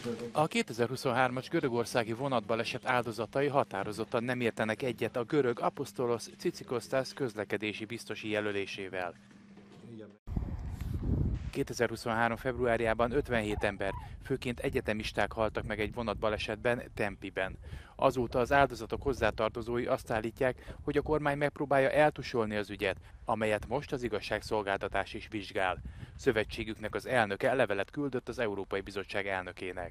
A 2023-as görögországi vonatbaleset áldozatai határozottan nem értenek egyet a görög Apostolos Tsitsikostas közlekedési biztosi jelölésével. 2023. februárjában 57 ember, főként egyetemisták haltak meg egy vonatbalesetben Tempiben. Azóta az áldozatok hozzátartozói azt állítják, hogy a kormány megpróbálja eltusolni az ügyet, amelyet most az igazságszolgáltatás is vizsgál. Szövetségüknek az elnöke levelet küldött az Európai Bizottság elnökének.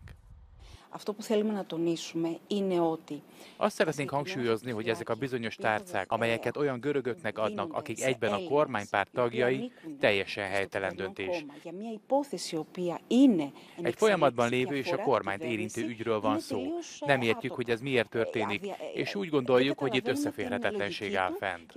Azt szeretnénk hangsúlyozni, hogy ezek a bizonyos tárcák, amelyeket olyan görögöknek adnak, akik egyben a kormánypárt tagjai, teljesen helytelen döntés. Egy folyamatban lévő és a kormányt érintő ügyről van szó. Nem értjük, hogy ez miért történik, és úgy gondoljuk, hogy itt összeférhetetlenség áll fent.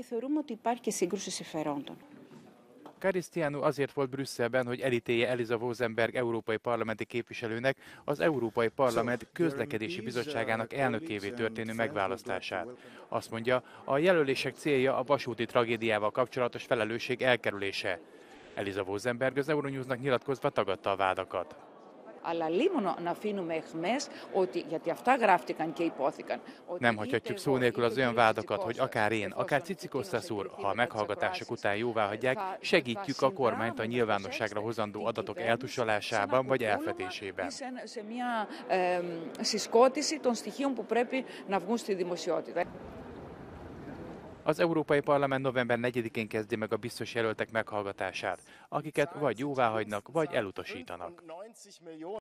Cristiano azért volt Brüsszelben, hogy elítélje Elisa Vosenberg európai parlamenti képviselőnek az Európai Parlament közlekedési bizottságának elnökévé történő megválasztását. Azt mondja, a jelölések célja a vasúti tragédiával kapcsolatos felelősség elkerülése. Elisa Vosenberg az Euronewsnak nyilatkozva tagadta a vádakat. Nem hagyhatjuk szó nélkül az olyan vádakat, hogy akár én, akár Tsitsikostas úr, ha a meghallgatások után jóváhagyják, segítjük a kormányt a nyilvánosságra hozandó adatok eltusolásában vagy elfedésében. Az Európai Parlament november 4-én kezdi meg a biztos jelöltek meghallgatását, akiket vagy jóváhagynak, vagy elutasítanak.